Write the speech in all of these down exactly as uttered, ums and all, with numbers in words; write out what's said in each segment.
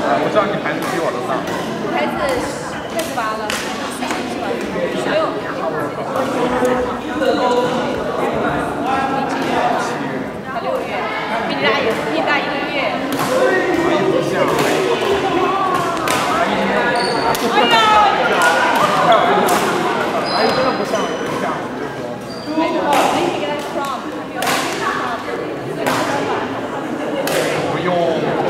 我知道你牌子比我都大。 牌子六十八了，十六。他六月，比你大一，比你大一个月。 不像。哎呀！开玩笑。哎，真的不像，不像。 哎呦，那你给他 from， 不用。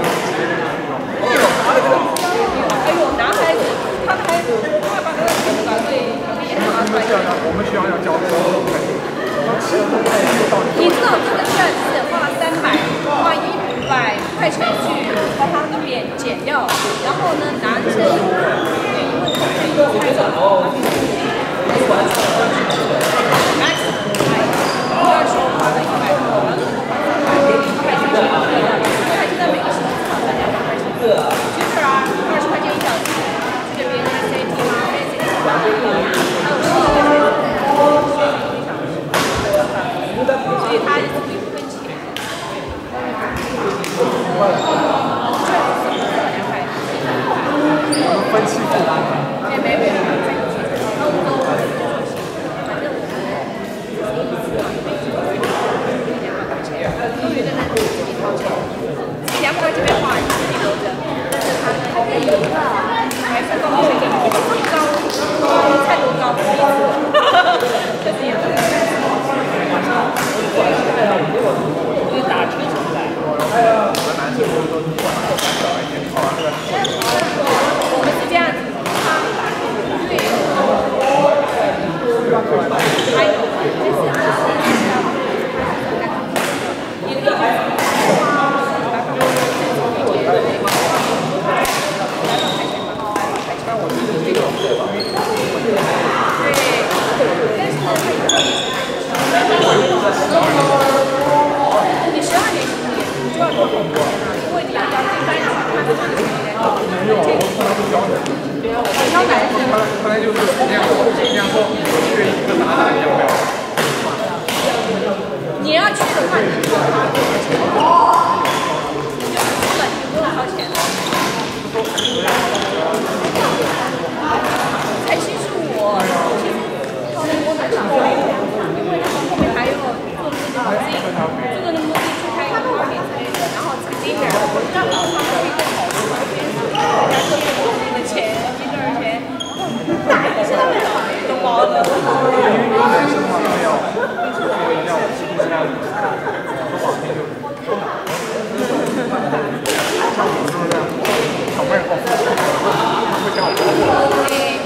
哎呦，男孩子，他还他把那个手感对也拿出来。 我们学校要教的。 你知道这个券是花了三百，花一百块钱去把它那个免减掉，然后呢，男生对，因为他可以拍照。Max， 第二十五花了一百多，然后还是挺贵的，他现在每个星期好像两百块钱。Twitter 啊，二十块钱一小时，这边 S A T 啊 ，S A T 啊，还有十个月一小时，所以他也是不分钱。 分期付款。 没没没没，在一起，然后都反正我们两百块钱，都有的人自己掏钱，两百块钱没花，自己留着，但是他呢，还是高学历，高菜多高，就这样。你打车什么的？我们是这样子，他对，还有就是他是你的意你十二年级毕业，你就要多工作，因为你要交一般人他们是没有，挑男生， 后来就是这样说，这样说，缺一个男的要不要？ 你要去的话，你就要花多少钱？你就不去了，你就不用掏钱了。哎，其实我其实后来我蛮喜欢的，因为他们后面还有做自己的自己这个的目的去开一个 party 之类的，然后吃 dinner， 让他们可以更好的玩，大家都有自己的钱 dinner 钱，大一是他们都包的。 因为男生的话，他们要要要吃不下的，说好听就。像我们都是这样，小妹好，会叫我。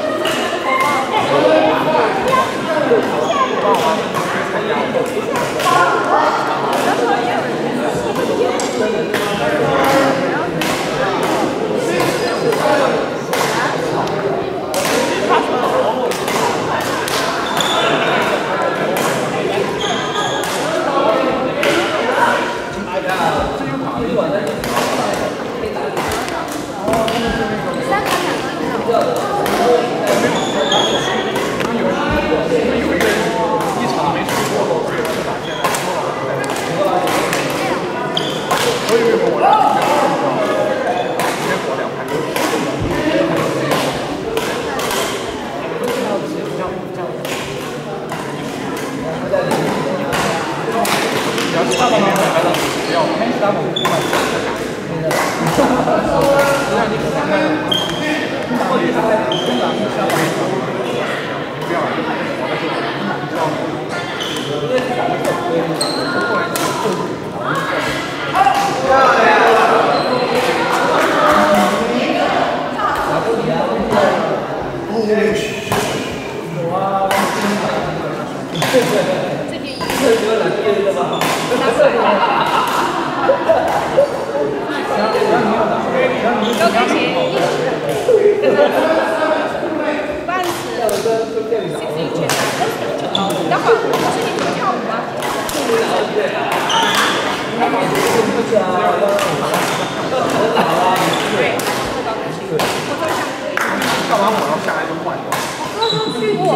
干完我要下来就换掉。去过。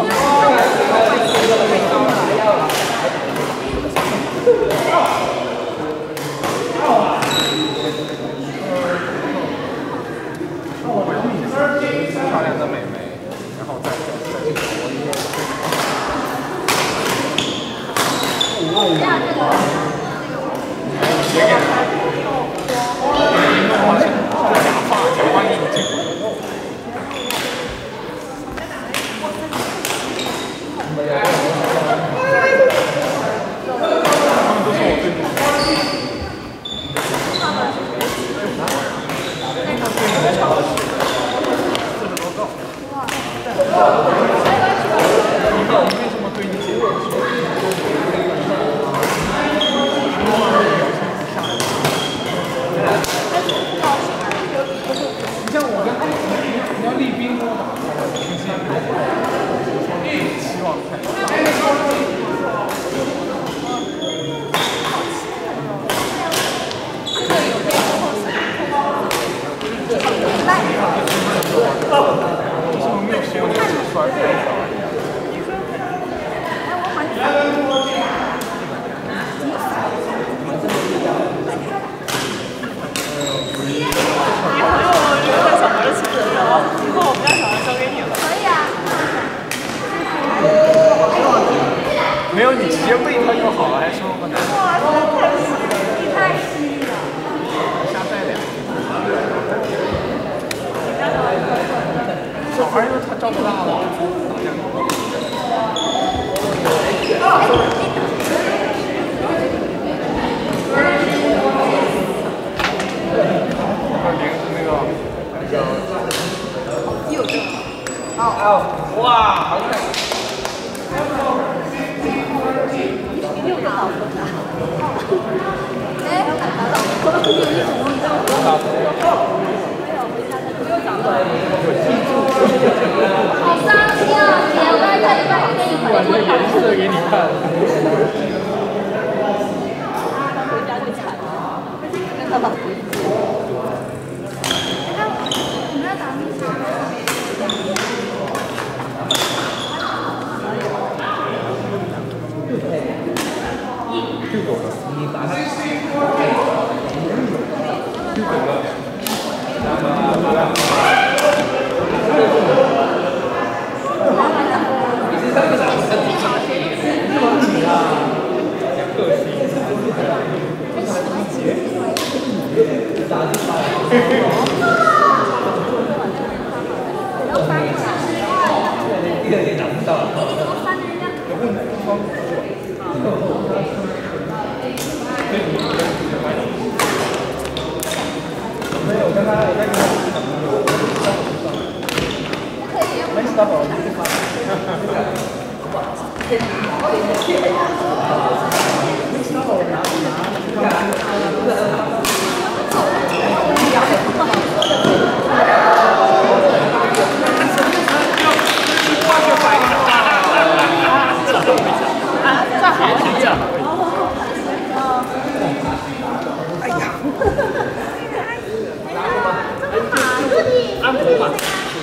斜眼，弄好像假发、假发眼镜。他们都是我对手。四十多个。你为什么对你姐？你像我跟你要立冰跟我打，希望看。就是我没有学过这个摔拍。没有，你直接喂它就好了，还说我难。哇，你太细了。下带两个。小孩因为他照顾大了，打酱油。连着那个那个。有这个。哦。哇，好看。又打到分了。哎，打到分，你有一种味道。好伤心啊！姐，我刚才叫你把给你回来。颜色给你看。他回家就惨了，跟他老婆一起。你们要打密码？就我的，你打他。就我的。第二天拿不到。没有，我刚刚我在跟他没事的，我继续发。这好听讲。哎呀。安抚吧。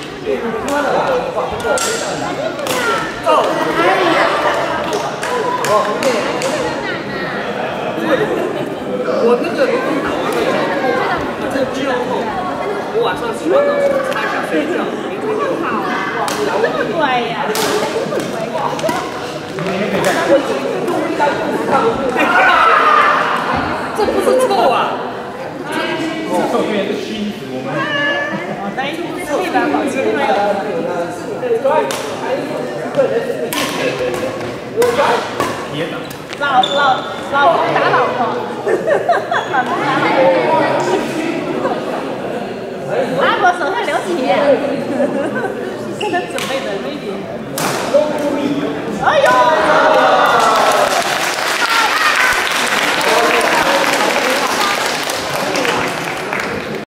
我那个打完了以后，这之后，我晚上洗完澡擦一下睡觉，明天就好了。这么乖呀！这不是臭啊！这臭原来是熏死我们。那一定是一般保持没有。别打。老老老公打老婆，老公打老婆。阿伯手上流血。现在准备的那点。哎呦！